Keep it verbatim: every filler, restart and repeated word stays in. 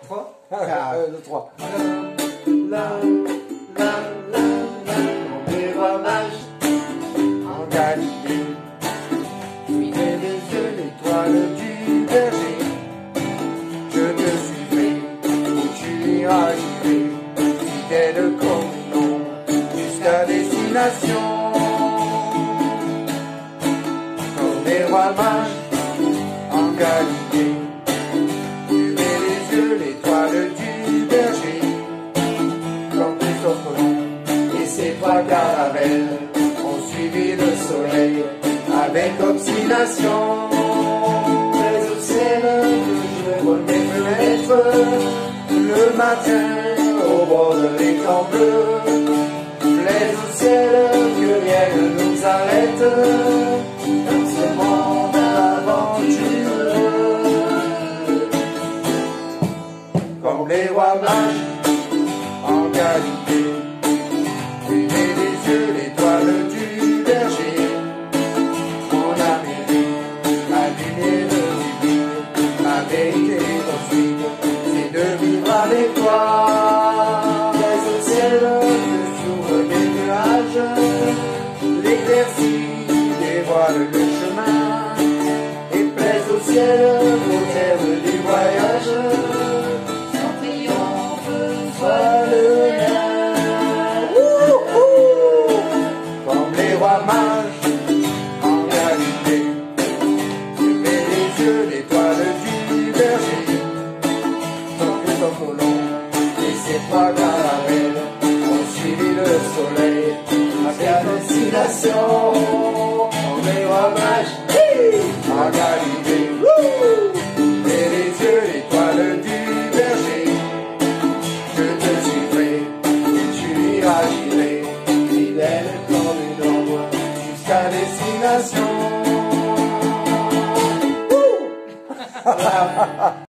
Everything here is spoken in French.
trois. Ah, euh, le trois. La, la, la, la, on est rois mages en Galilée. Suivez les yeux l'étoile du berger. Je te suivrai où tu iras, j'irai, fidèle comme non, jusqu'à destination. Comme les rois mages en Galilée. Suivez les yeux l'étoile du berger. Comme Christophe et ses trois caravelles ont suivi le soleil avec obstination. Mais au ciel que je vois mes fenêtres le matin au bord de l'étang bleu. Plaise au ciel que rien ne nous arrête dans ce monde aventureux. Comme les rois mages en Galilée, suivez les yeux l'étoile du berger. Mon Amérique, la lumière du vide, ma vérité ensuite, c'est de vivre avec toi. Mais au ciel que s'ouvrent des nuages, l'éclaircie dévoile le chemin, et plaise au ciel au terme du voyage. Sans triomphe soit le mien. Ouh, ouh. Comme les rois mages en Galilée, suivez les yeux l'étoile du berger. Comme Christophe et ses trois caravelles ont suivi le soleil à destination. Comme les rois mages en Galilée, suivez les yeux l'étoile du berger. Je te suivrai et tu iras, j'irai, fidèle comme une ombre jusqu'à destination.